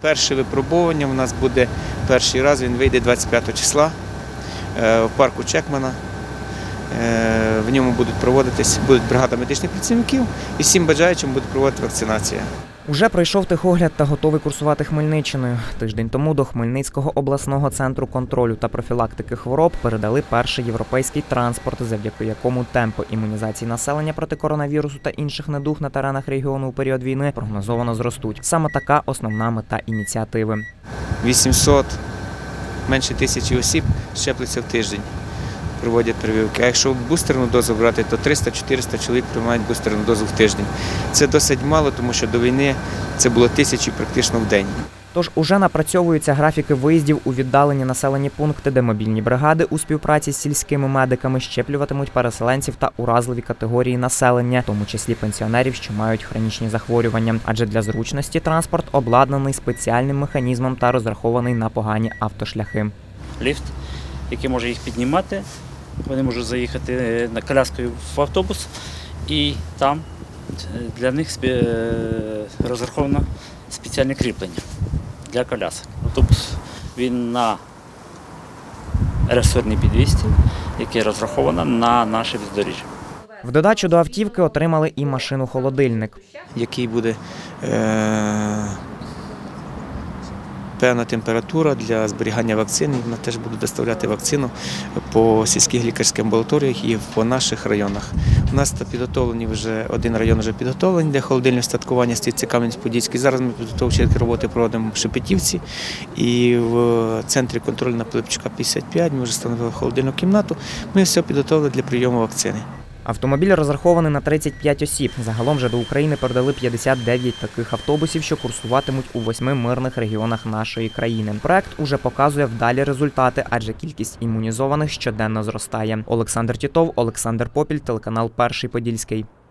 Перше випробування у нас буде перший раз, він вийде 25 числа в парку Чекмана. В ньому буде бригада медичних працівників і всім бажаючим буде проводити вакцинація. Уже пройшов техогляд та готовий курсувати Хмельниччиною. Тиждень тому до Хмельницького обласного центру контролю та профілактики хвороб передали перший європейський транспорт, завдяки якому темпи імунізації населення проти коронавірусу та інших недуг на теренах регіону у період війни прогнозовано зростуть. Саме така основна мета ініціативи. 800, менше 1000 осіб щепляться в тиждень, проводять прививки. А якщо бустерну дозу брати, то 300-400 чоловік приймають бустерну дозу в тиждень. Це досить мало, тому що до війни це було 1000 практично в день. Тож уже напрацьовуються графіки виїздів у віддалені населені пункти, де мобільні бригади у співпраці з сільськими медиками щеплюватимуть переселенців та уразливі категорії населення, в тому числі пенсіонерів, що мають хронічні захворювання. Адже для зручності транспорт обладнаний спеціальним механізмом та розрахований на погані автошляхи. Ліфт, який може їх піднімати, вони можуть заїхати коляскою в автобус, і там для них розраховано спеціальне кріплення для колясок. Автобус, він на ресорній підвісці, який розраховано на наше бездоріжжя. В додачу до автівки отримали і машину-холодильник, який буде певна температура для зберігання вакцин. Вона теж буде доставляти вакцину по сільських лікарських амбулаторіях і по наших районах. У нас підготовлені вже, один район вже підготовлений для холодильного устаткування, це Кам'янець-Подільський. Зараз ми підготовчі роботи проводимо в Шепетівці і в центрі контролю на Пилипчука 55. Ми вже встановили холодильну кімнату. Ми все підготовили для прийому вакцини. Автомобіль розрахований на 35 осіб. Загалом же до України передали 59 таких автобусів, що курсуватимуть у 8 мирних регіонах нашої країни. Проект уже показує вдалі результати, адже кількість імунізованих щоденно зростає. Олександр Тітов, Олександр Попіль, телеканал Перший Подільський.